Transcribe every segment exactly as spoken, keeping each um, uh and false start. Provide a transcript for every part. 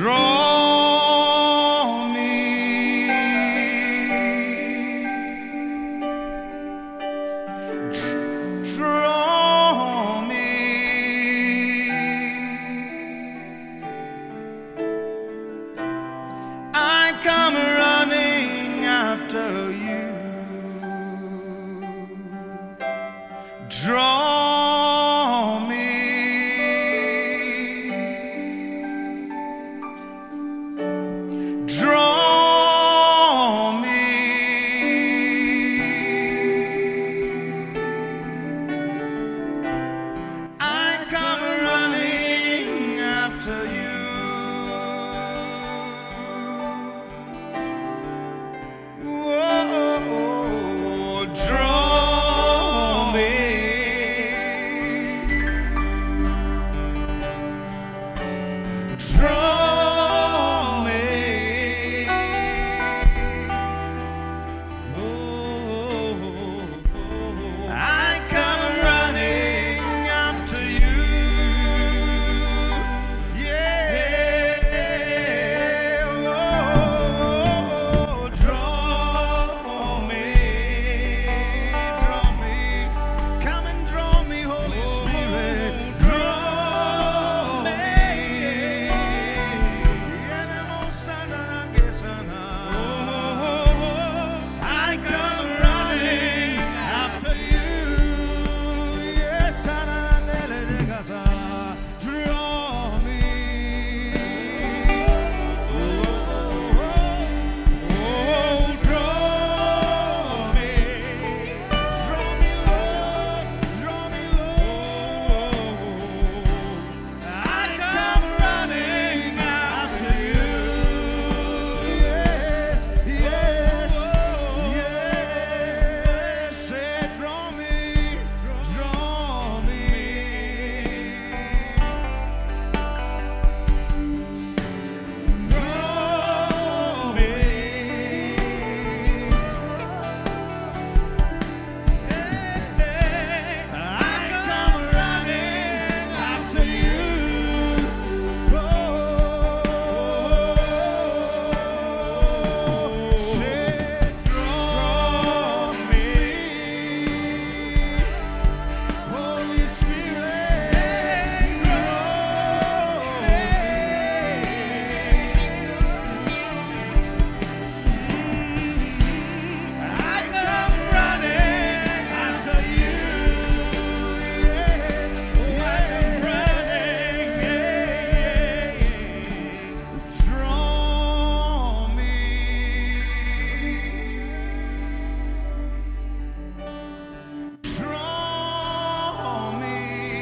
Draw me, draw me, I come running after you. Draw me, draw me, I come running after you. Whoa, draw me, draw me, I come running after you. Yeah, oh, draw me, draw me, come and draw me, Holy Spirit, draw me. I come running after you. Yes, draw me. Oh, draw me. Draw me, Lord. Draw me, Lord. I come running after you. Yes, yes, yes. Say, draw me, draw me. Draw me. I come running after you. Oh, say, draw me, Holy Spirit, draw me. I come running after you. Yes, I'm running. Draw me, draw me.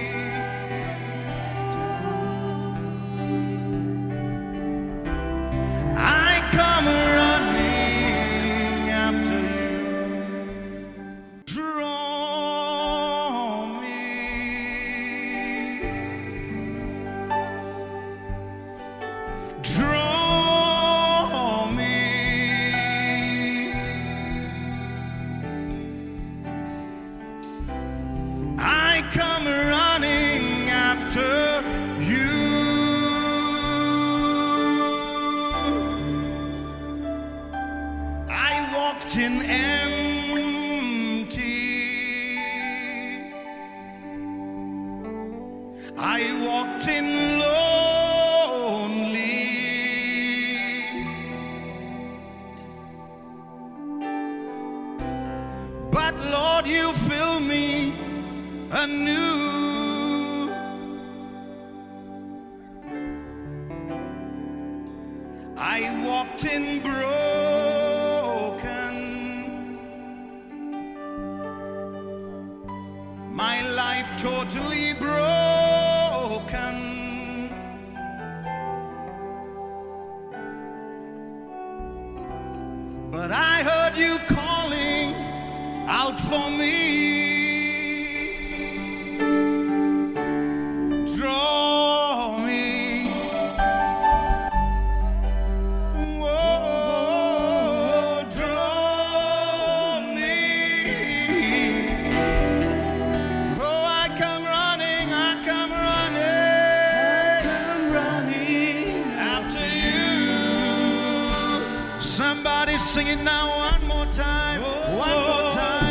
I come running after you. Draw me, draw me, I come running after you. I walked in empty, I walked in lonely, but Lord, you fill me anew. I walked in broken, my life totally broken, but I heard you calling out for me. Draw me, whoa, draw me. Oh, I come running, I come running, I come running after you. One more time, one more time.